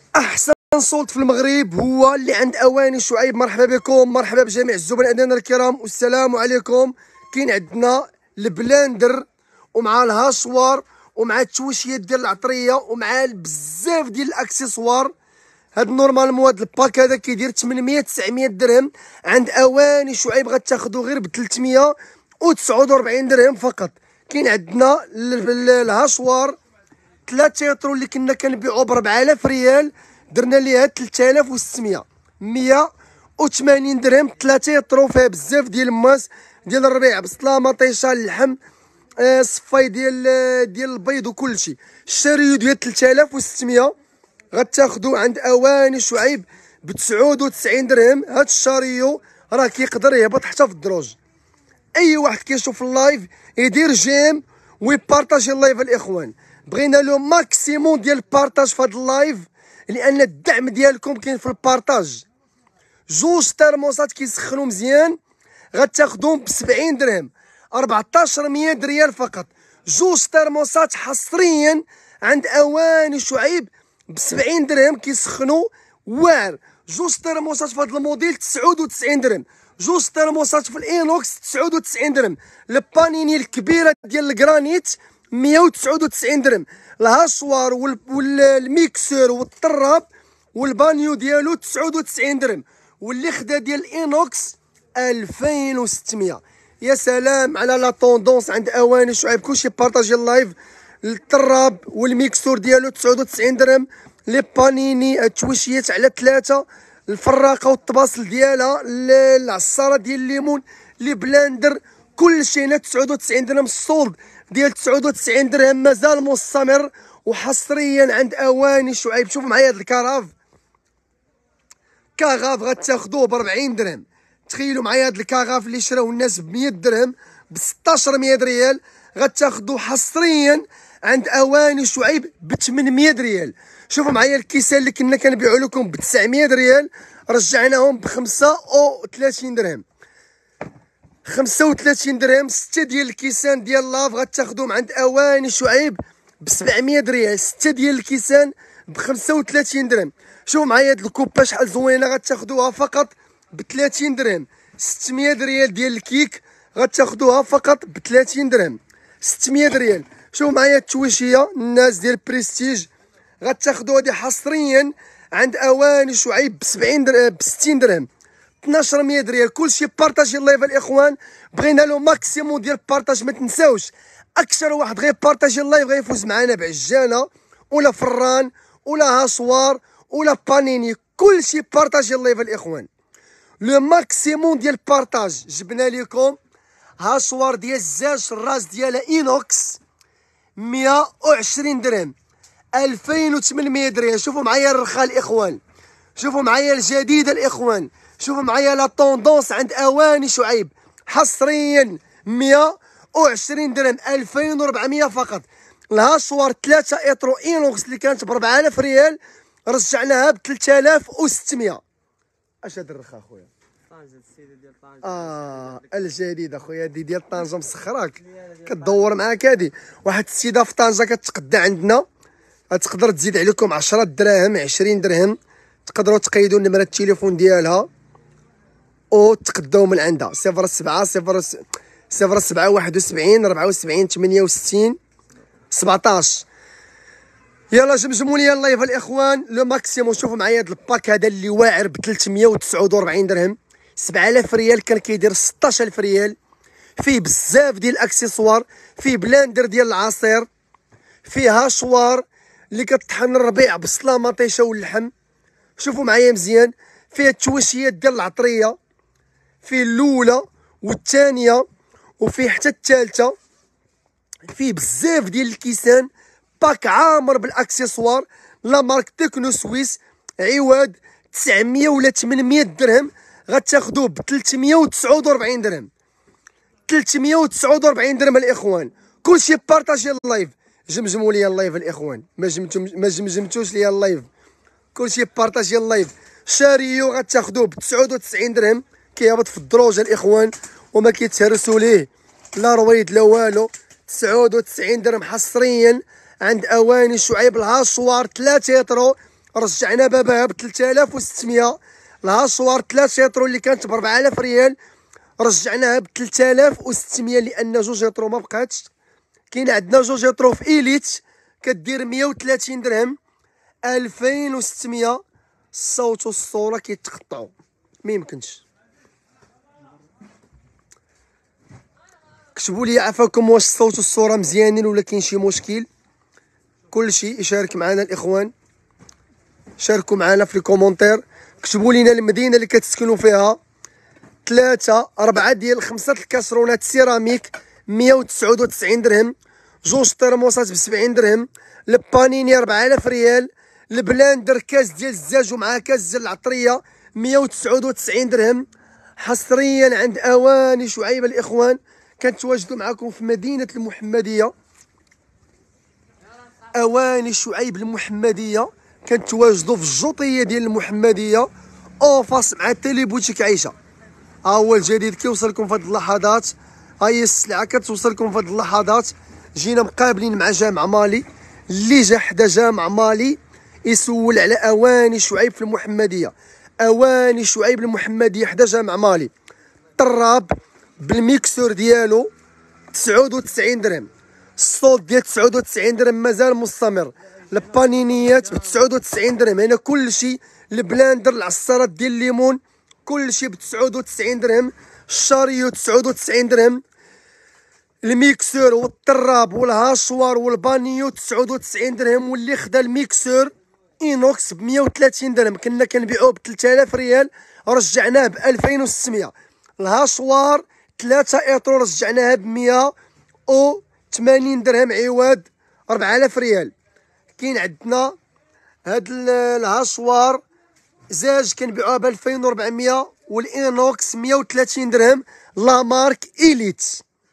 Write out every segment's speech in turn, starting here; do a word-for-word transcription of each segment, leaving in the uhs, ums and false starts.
احسن صوت في المغرب هو اللي عند اواني شعيب. مرحبا بكم، مرحبا بجميع الزبناء الكرام والسلام عليكم. كاين عندنا البلاندر ومع الهاشوار ومع التوشيات ديال العطريه ومع بزاف ديال الاكسسوار. هاد نورمالمون هاد الباك هذا كيدير ثمنمية تسعمية درهم. عند اواني شعيب غتاخذوا غير ب ثلاثمية وتسعة وأربعين درهم فقط. كاين عندنا الهاشوار ثلاثة يطرو اللي كنا كنبيعو ب أربعة آلاف ريال، درنا ليها ثلاثة آلاف وستمية، مية وثمانين درهم. ثلاثة يطرو فيها بزاف ديال الماس ديال الربيع، بصله مطيشه، اللحم، آه صفاي ديال ديال البيض وكلشي. الشاريو ديال ثلاثة آلاف وستمية غتاخدو عند اواني شعيب ب تسعة وتسعين درهم. هاد الشاريو راه كيقدر يهبط حتى في الدروج. اي واحد كيشوف اللايف يدير جيم ويبارطاجي اللايف الاخوان. بغينا له ماكسيموم ديال البارطاج في هذا اللايف لان الدعم ديالكم كاين في البارطاج. جوج ترموسات كيسخنوا مزيان غتاخدوهم ب سبعين درهم، أربعطاش مية ريال فقط. جوج ترموسات حصريا عند اواني شعيب ب سبعين درهم كيسخنوا واعر. جوج ترموسات في هذا الموديل تسعة وتسعين درهم، جوج ترموسات في الانوكس تسعة وتسعين درهم. البانيني الكبيره ديال الجرانيت مية وتسعة وتسعين درهم. الهاشوار والميكسور والطراب والبانيو ديالو تسعة وتسعين درهم، واللي خدا ديال الانوكس ألفين وستمية. يا سلام على لا طوندونس عند اواني شعيب. كلشي بارطاجي اللايف. الطراب والميكسور ديالو تسعة وتسعين درهم. لي بانيني التويشيات على ثلاثه، الفراقه والطباصل ديالها، العصاره ديال الليمون، لي بلاندر، كلشي هنا تسعة وتسعين درهم. الصولد ديال تسعة وتسعين درهم مازال مستمر وحصريا عند اواني شعيب. شوفوا معايا هاد الكراف، كاغاف غتاخدوه ب أربعين درهم. تخيلوا معايا هاد الكاغاف اللي شراو الناس ب مية درهم ب ستاش مية ريال غتاخدوه حصريا عند اواني شعيب ب ثمنمية ريال. شوفوا معايا الكيسان اللي كنا كنبيعوا لكم ب تسعمية ريال رجعناهم ب خمسة وثلاثين درهم. خمسة وثلاثين درهم. ستة ديال الكيسان ديال لاف غتاخدوهم عند اواني شعيب ب سبعمية ريال. ستة ديال الكيسان ب خمسة وثلاثين درهم. شوفوا معايا هاد الكوبا شحال زوينه غتاخدوها فقط ب ثلاثين درهم. ستمية ريال ديال الكيك غتاخدوها فقط ب ثلاثين درهم. ستمية ريال. شوفوا معايا التويشيه الناس ديال بريستيج غتاخدوها هادي حصريا عند اواني شعيب ب سبعين درهم ب ستين درهم. اثناش مية ريال. كلشي بارطاجي اللايف الاخوان. بغينا له ماكسيموم ديال البارطاج. ما تنساوش اكثر واحد غير بارطاجي اللايف غيفوز معنا بعجانه ولا فران ولا هاشوار ولا بانيني. كلشي بارطاجي اللايف الاخوان. لو ماكسيموم ديال البارطاج جبنا لكم هاشوار ديال الزاج الراس ديالها اينوكس مية وعشرين درهم، ألفين وثمنمية ريال. شوفوا معايا الرخاء الاخوان، شوفوا معايا الجديده الاخوان، شوفوا معايا لا طوندونس عند اواني شعيب حصريا مية وعشرين درهم، ألفين وأربعمية فقط. الهاشوار ثلاثة اطرو اينوكس اللي كانت ب أربعة آلاف ريال رجعناها ب ثلاثة آلاف وستمية. اش هاد الرخاء خويا؟ طنجة السيده ديال طنجة. اه الجديده خويا، هادي ديال طنجة مسخراك كتدور معاك. هادي واحد السيده في طنجة كتقدى عندنا تقدر تزيد عليكم عشرة دراهم عشرين درهم. تقدروا تقيدوا نمره التليفون ديالها وتقداو من عندها صفر سبعة صفر صفر سبعة واحد وسبعين أربعة وسبعين ثمانية وستين سبعطاش. يلا جمجموا لي اللايف الاخوان لو ماكسيموم. شوفوا معايا هذا الباك هذا اللي واعر ب ثلاثمية وتسعة وأربعين درهم. سبعة آلاف ريال كان كيدير ستاش ألف ريال. فيه بزاف ديال الاكسسوار، فيه بلاندر ديال العصير، فيه هاشوار اللي كطحن الربيع بصله مطيشه واللحم. شوفوا معايا مزيان. فيه التوشيات ديال العطريه، فيه الاولى والثانيه وفيه حتى الثالثه. فيه بزاف ديال الكيسان. باك عامر بالاكسسوار. لا مارك تكنو سويس عواد تسعمية ولا ثمنمية درهم غتاخدوه ب ثلاثمية وتسعة وأربعين درهم. ثلاثمية وتسعة وأربعين درهم الاخوان. كلشي بارطاجي اللايف. جمجموا لي اللايف الاخوان، ما جمتم ما جمجمتوش لي اللايف. كلشي بارطاجي اللايف. شاريو غتاخدوه ب تسعة وتسعين درهم كيهبط في الدروج الاخوان وما كيتهرسوا ليه لا رويد لا والو. تسعة وتسعين درهم حصريا عند اواني شعيب. الهاشوار ثلاثة يطرو رجعنا باباها ب ثلاثة آلاف وستمية. الهاشوار ثلاثة يطرو اللي كانت ب أربعة آلاف ريال رجعناها ب ثلاثة آلاف وستمية لان جوج يطرو ما بقاتش. كاين عندنا جوج يطرو في إيليت كدير مية وثلاثين درهم ألفين وستمية. الصوت والصوره كيتقطعوا ما يمكنش. كتبوا لي عفاكم واش الصوت والصوره مزيانين ولا كاين شي مشكل. كل شيء يشارك معنا الاخوان، شاركوا معنا في الكومونتير، كتبوا لينا المدينه اللي كتسكنوا فيها. ثلاثة أربعة ديال خمسة الكاسرونات سيراميك مية وتسعة وتسعين درهم، جوج طرموسات ب سبعين درهم، البانيني أربعة آلاف ريال، البلاندر كاس ديال الزاج ومعاه كاس ديال العطريه مية وتسعة وتسعين درهم. حصريا عند اواني شعيب الاخوان، كنتواجدوا معكم في مدينه المحمديه. اواني شعيب المحمديه كنتواجدوا في الجوطيه ديال المحمديه اوفاس مع تيلي بوتيك عيشه. ها هو الجديد كيوصلكم في هذه اللحظات، ها هي السلعه كتوصلكم في هذه اللحظات. جينا مقابلين مع جامع مالي اللي جا حدا جامع مالي يسول على اواني شعيب في المحمديه. اواني شعيب المحمديه حدا جامع مالي، طراب بالميكسور ديالو تسعة وتسعين درهم، الصوت ديال تسعة وتسعين درهم مازال مستمر، البانينيات ب تسعة وتسعين درهم. هنا كلشي، البلاندر العصارات ديال الليمون كلشي ب تسعة وتسعين درهم، الشاريو تسعة وتسعين درهم، الميكسور والطراب والهاشوار والبانيو تسعة وتسعين درهم. واللي خدا الميكسور اينوكس ب مية وثلاثين درهم كنا كنبيعوه ب ثلاثة آلاف ريال رجعناه ب ألفين وستمية. الهاشوار ثلاثة ايطرو رجعناها ب مية وثمانين درهم عواد أربعة آلاف ريال. كاين عندنا هاد الهاشوار زاج كنبيعوها ب ألفين وأربعمية والاينوكس مية وثلاثين درهم لا مارك إيليت.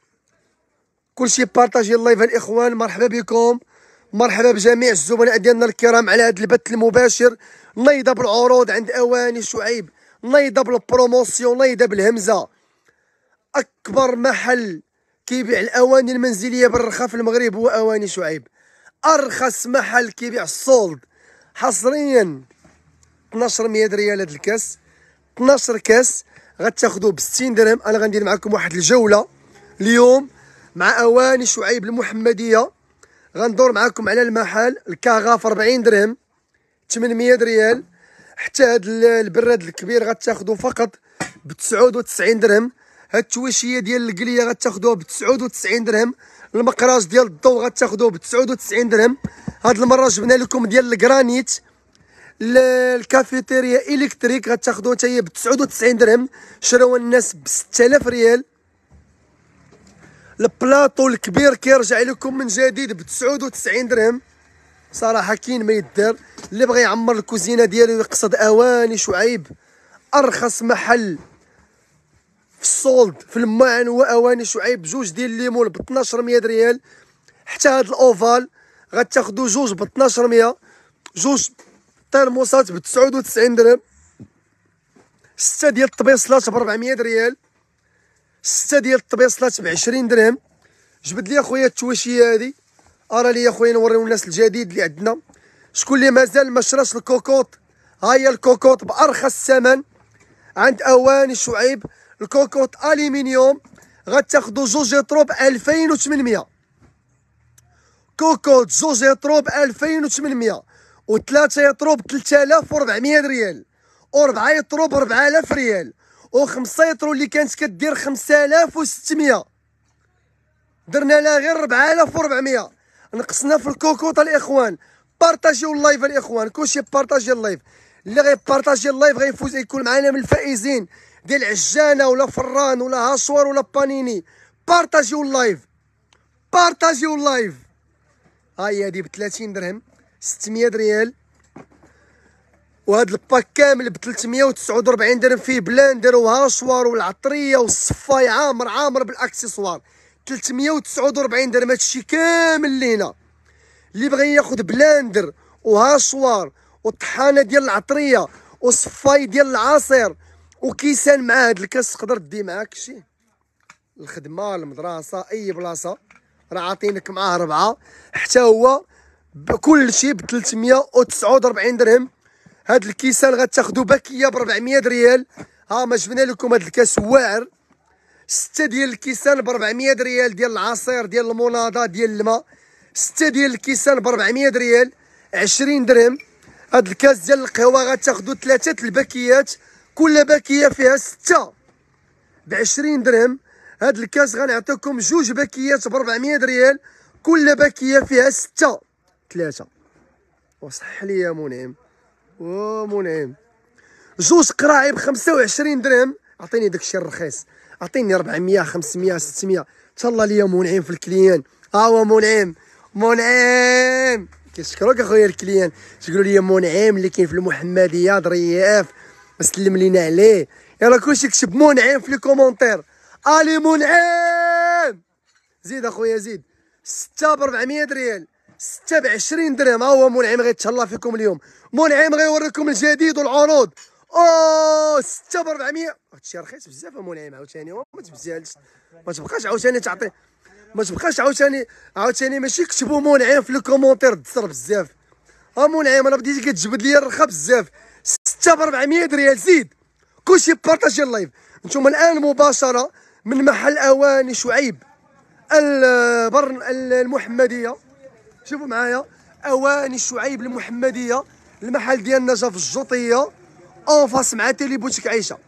كلشي بارطاجي اللايف الاخوان. مرحبا بكم، مرحبا بجميع الزبناء ديالنا الكرام على هذا البث المباشر. نايضه بالعروض عند اواني شعيب، نايضه بالبروموسيون، نايضه بالهمزه. اكبر محل كيبيع الاواني المنزليه بالرخا في المغرب هو اواني شعيب. ارخص محل كيبيع السولد حصريا اثناش مية ريال هذا الكاس. اثناش كاس غتاخذوه ب ستين درهم. انا غندير معكم واحد الجوله اليوم مع اواني شعيب المحمديه. غندور معكم على المحل. الكاغاف أربعين درهم ثمنمية ريال. حتى هاد البراد الكبير غتاخذوه فقط ب تسعة وتسعين درهم. هاد التويشيه ديال القليه غتاخذوها ب تسعة وتسعين درهم. المقراج ديال الضو غتاخذوه ب تسعة وتسعين درهم. هاد المره جبنا لكم ديال الكرانيت الكافيتيريا الكتريك غتاخذوها حتى هي ب تسعة وتسعين درهم، شراوها الناس ب ستة آلاف ريال. البلاطو الكبير كيرجع لكم من جديد ب تسعة وتسعين درهم. صراحه كاين ما يدار. اللي بغى يعمر الكوزينه ديالو يقصد اواني شعيب. ارخص محل في السولد في الماعن هو اواني شعيب. جوج ديال الليمون ب اثناش مية ريال. حتى هاد الاوفال غتاخدو جوج ب اثناش مية، جوج طرموسات ب تسعة وتسعين درهم، ستة ديال الطبيصلات ب أربعمية ريال، ستة ديال الطبيصلات ب عشرين درهم. جبد لي اخويا التواشيه هادي، ارى لي اخويا نوريو الناس الجديد اللي عندنا. شكون اللي مازال ما شراش الكوكوط، ها هي الكوكوط بارخص ثمن عند اواني شعيب. الكوكوط الومنيوم غتاخدو جوج يطرو ب ألفين وثمنمية. كوكوط جوج يطرو ب ألفين وثمنمية، وثلاثة يطرو ب ثلاثة آلاف وأربعمية ريال، وربعة يطرو ب أربعة آلاف ريال، وخمسة يطرو اللي كانت كدير خمسة آلاف وستمية درنا لها غير أربعة آلاف وأربعمية. نقصنا في الكوكوط الاخوان. بارطاجيو اللايف الاخوان، كلشي بارطاجي اللايف. اللي غيبارطاجي اللايف غيفوز يكون معنا من الفائزين ديال عجانه ولا فران ولا هاشوار ولا بانيني. بارطاجيو اللايف، بارطاجيو اللايف. ها هي هادي ب ثلاثين درهم ستمية ريال. وهاد الباك كامل ب ثلاثمية وتسعة وأربعين درهم، فيه بلاندر وهاشوار والعطريه والصفاي عامر عامر بالاكسسوار. ثلاثمية وتسعة وأربعين درهم هادشي كامل اللي هنا. اللي بغى ياخذ بلاندر وهاشوار والطحانه ديال العطريه وصفاي ديال العصير وكيسان مع هاد الكاس، تقدر دي معاك شي الخدمه المدرسه اي بلاصه، راه عاطينك معاه ربعه. حتى هو بكل شيء ب ثلاثمية وتسعة وأربعين درهم. هاد الكيسان غتاخدو باكيه ب أربعمية ريال. ها ما جبنا لكم هاد الكاس واعر. ستة ديال الكيسان ب أربعمية ريال ديال العصير ديال المناضه ديال الماء. ستة ديال الكيسان ب أربعمية ريال، عشرين درهم. هاد الكاس ديال القهوه غتاخدو ثلاثه الباكيات، كل باكيه فيها ستة ب عشرين درهم. هاد الكاس غنعطيكم جوج باكيات ب أربعمية ريال، كل باكيه فيها ستة ثلاثه. وصح لي يا منعم، او منعم. جوج قراعي ب خمسة وعشرين درهم. عطيني داكشي الرخيص، عطيني أربعمية خمسمية ستمية. تهلا ليا منعم في الكليان. ها هو منعم، منعم كنشكروك اخويا الكليان. تقولوا لي منعم اللي كاين في المحمديه ظرياف، سلم لينا عليه. يلا كلشي كتب منعم في لي كومونتير. الي منعم، زيد اخويا زيد. ستة ب أربعمية ريال، ستة ب عشرين درهم. ها هو منعم غيتهلا فيكم اليوم. منعم غيوريكم الجديد والعروض. اوه ستة ب أربعمية. هادشي رخيص بزاف منعم. عاوتاني ما تبزالش، ما تبقاش عاوتاني تعطي، ما تبقاش عاوتاني عاوتاني ماشي كتبوا منعم في الكومونتير تصر بزاف. ها منعم انا بديتي كتجبد لي الرخا بزاف. ستة ب أربعمية ريال. زيد كلشي بارطاجي اللايف. نتوما الان مباشره من محل اواني شعيب البر المحمديه. شوفوا معايا اواني شعيب المحمديه، المحل ديالنا جا في الجوطيه اون فاس مع تيلي بوتيك عيشه.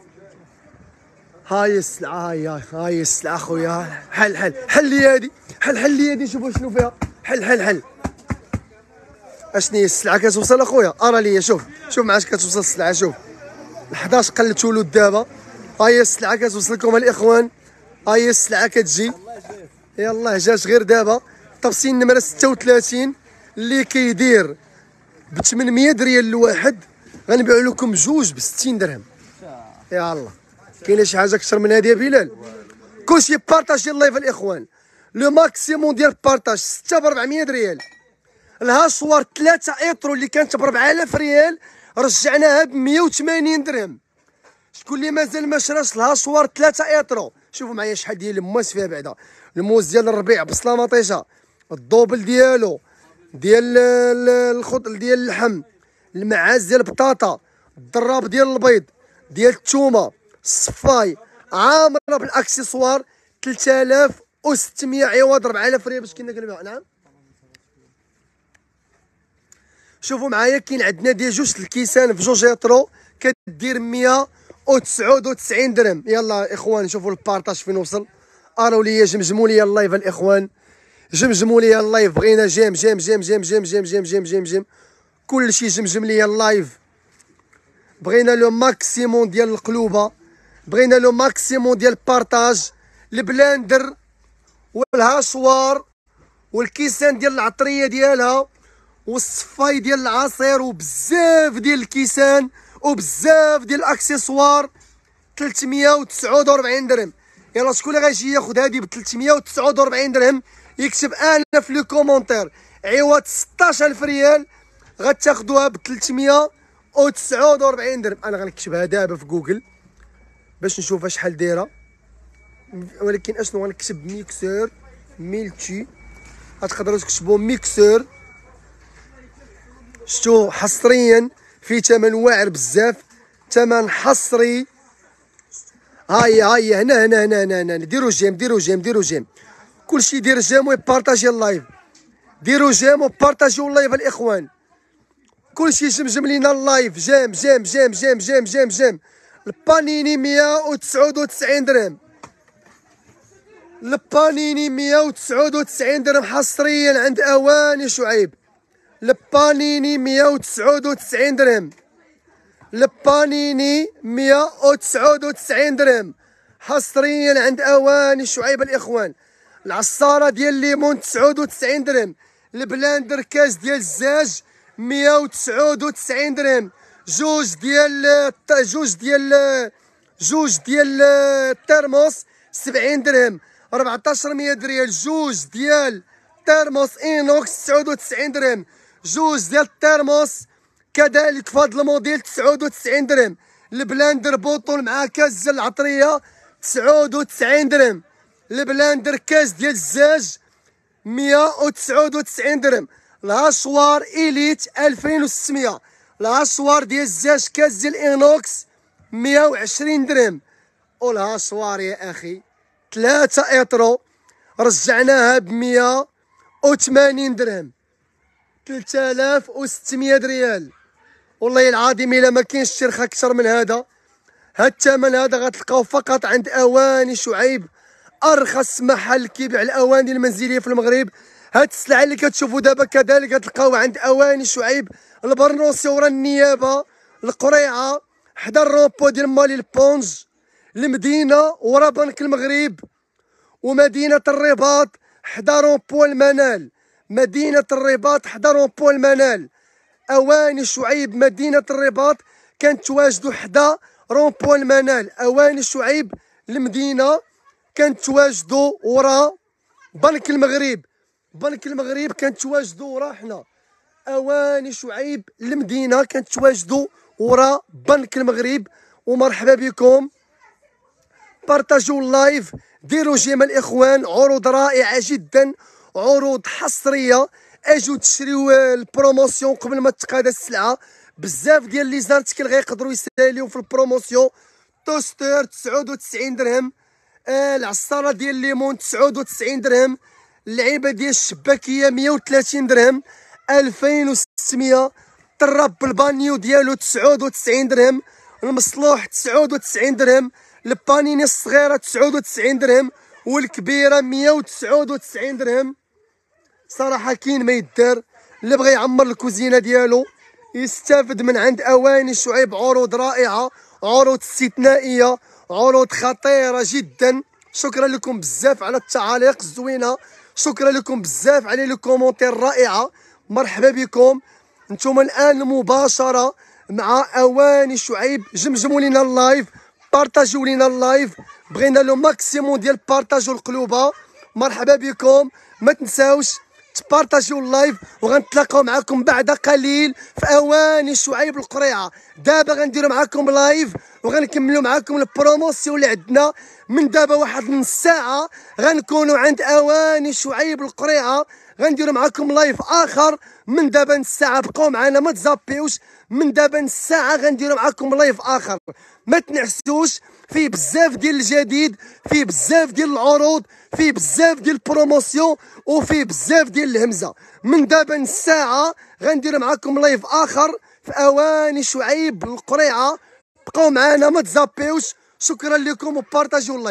هاي السلعه، هاي هاي السلعه خويا. حل حل حل لي هادي، حل حل لي هادي. شوفوا شنو فيها. حل حل حل. اشني السلعه كتوصل اخويا؟ ارى ليا. شوف شوف معاش كتوصل السلعه. شوف حداش قلت ولود دابا. هاي السلعه كتوصل لكم الاخوان. هاي السلعه كتجي. يلاه جات غير دابا. طبسين نمره ستة وثلاثين اللي كيدير ب ثمنمية ريال الواحد، غنبيعو لكم جوج ب ستين درهم. يا الله كاينه شي حاجه اكثر من هذه يا بلال؟ كلشي بارطاجي اللايف الاخوان. لو ماكسيموم ديال بارطاج ستة ب أربعمية ريال. الهاشوار ثلاثة ايترو اللي كانت ب أربعة آلاف ريال رجعناها ب مية وثمانين درهم. شكون اللي مازال ما شراش الهاشوار ثلاثة ايترو؟ شوفوا معايا شحال ديال المواس فيها بعدا. المواس ديال الربيع بصله مطيشه، الدوبل ديالو ديال الخضر ديال اللحم، المعاز ديال البطاطا، الضراب ديال البيض، ديال الثومه، الصفاي، عامره بالاكسسوار. ثلاثة آلاف وستمية عوض أربعة آلاف ريال باش كنا كنبيعو. نعم شوفوا معايا كاين عندنا ديال جوج الكيسان في جوج ايترو كدير مية وتسعة وتسعين درهم. يلا اخوان شوفوا البارطاج فين وصل. اروا ليا جمجموا ليا اللايف الاخوان، جمجموا ليا اللايف. بغينا جيم جيم جيم جيم جيم جيم جيم جيم جيم جيم كلشي جمجم ليا اللايف. بغينا لو ماكسيموم ديال القلوبه، بغينا لو ماكسيموم ديال البارطاج. البلاندر والهاشوار والكيسان ديال العطريه ديالها والصفاي ديال العصير وبزاف ديال الكيسان وبزاف ديال الاكسسوار. ثلاثمية وتسعة وأربعين درهم. يلا شكون اللي غيجي ياخذ هذه ب ثلاثمية وتسعة وأربعين درهم يكتب انا في لي كومونتير. عوض ستطاش ألف ريال غتاخذوها ب ثلاثمية وتسعة وأربعين درهم. انا غنكتبها دابا في جوجل باش نشوفها شحال دايره، ولكن اشنو غنكتب؟ ميكسور ميلتي. غتقدروا تكتبوا ميكسور. شتو حصريا في ثمن واعر بزاف، ثمن حصري. هاي هاي هنا هنا هنا هنا, هنا. ديروا جيم ديروا جيم ديروا جيم. كلشي يدير جيم ويبارطاجي اللايف. ديروا جيم وبارطاجيو اللايف الاخوان. كلشي يجمجم لينا اللايف. جيم جيم جيم جيم جيم جيم جيم. البانيني مية وتسعة وتسعين درهم. البانيني مية وتسعة وتسعين درهم حصريا عند اواني شعيب. البانيني مية وتسعة وتسعين درهم. البانيني مية وتسعة وتسعين درهم حصريا عند اواني شعيب الاخوان. العصاره ديال الليمون تسعة وتسعين درهم. البلاندر كاس ديال الزاج مية وتسعة وتسعين درهم. جوج ديال جوج ديال جوج ديال الترموس سبعين درهم. أربعطاش مية ريال. جوج ديال ترموس اينوكس تسعة وتسعين درهم. جوج ديال الترموس كذلك في هذا الموديل تسعة وتسعين درهم. البلاندر بوطون مع كاس ديال العطريه تسعة وتسعين درهم. البلاندر كاس ديال الزاج مية وتسعة وتسعين درهم. الهاشوار إليت ألفين وستمية. الهاشوار ديال الزاج كاس ديال الإينوكس مية وعشرين درهم. والهاشوار يا أخي ثلاثة إترو رجعناها بمية وثمانين درهم، ثلاثة آلاف وستمية ريال. والله العظيم إلا ما كاينش شي رخا أكثر من هذا. هاد الثمن هذا غتلقاو فقط عند أواني شعيب، أرخص محل كيبيع الأواني المنزلية في المغرب. هاد السلعة اللي كتشوفوا دابا كذلك غتلقاو عند أواني شعيب، البرنوسي ورا النيابة، القريعة حدا الرومبو ديال مالي البونج، المدينة ورا بنك المغرب، ومدينة الرباط حدا رومبو المنال. مدينة الرباط حدا رومبو المنال. أواني شعيب مدينة الرباط كنتواجدوا حدا رومبو المنال. أواني شعيب المدينة كنتواجدوا ورا بنك المغرب. بنك المغرب كنتواجدوا ورا حنا. أواني شعيب المدينة كنتواجدوا ورا بنك المغرب. ومرحبا بكم، بارطاجيو اللايف، ديروا جيم الاخوان، عروض رائعه جدا، عروض حصريه. اجوا تشريو البروموسيون قبل ما تقاد السلعه. بزاف ديال لي زارتيكل غيقدروا يساليو في البروموسيون. توستر تسعة وتسعين درهم، آه العصاره ديال الليمون تسعة وتسعين درهم، اللعيبه ديال الشباكيه مية وثلاثين درهم، ألفين وستمية. طراب بالبانيو ديالو تسعة وتسعين درهم، المصلوح تسعة وتسعين درهم، البانيني الصغيره تسعة وتسعين درهم، والكبيره مية وتسعة وتسعين درهم. صراحه كاين ما يدار، اللي بغى يعمر الكوزينه ديالو يستافد من عند اواني شعيب. عروض رائعه، عروض استثنائيه، عروض خطيره جدا. شكرا لكم بزاف على التعاليق الزوينه، شكرا لكم بزاف على لي كومونتير الرائعه. مرحبا بكم. نتوما الان مباشره مع اواني شعيب. جمجموا لينا اللايف، بارطاجيو لينا اللايف، بغينا لو ماكسيموم ديال بارطاجيو القلوبه. مرحبا بكم، ما تنساوش تبارطاجيو اللايف، وغنتلاقاو معكم بعد قليل في اواني شعيب القريعه. دابا غنديروا معكم لايف وغنكملوا معكم البروموسيون اللي عندنا. من دابا واحد نص ساعه غنكونوا عند اواني شعيب القريعه، غنديروا معكم لايف اخر. من دابا نص ساعه بقاو معنا ما تزابيوش. من دابا نص ساعه غنديروا معكم لايف اخر، ما تنعسوش. فيه بزاف ديال الجديد، فيه بزاف ديال العروض، فيه بزاف ديال البروموسيون، وفيه بزاف ديال الهمزه. من دابا نص ساعه غندير معكم لايف اخر في اواني شعيب القريعه. بقاو معنا ما تزابيوش. شكرا لكم وبارطاجيو اللايف.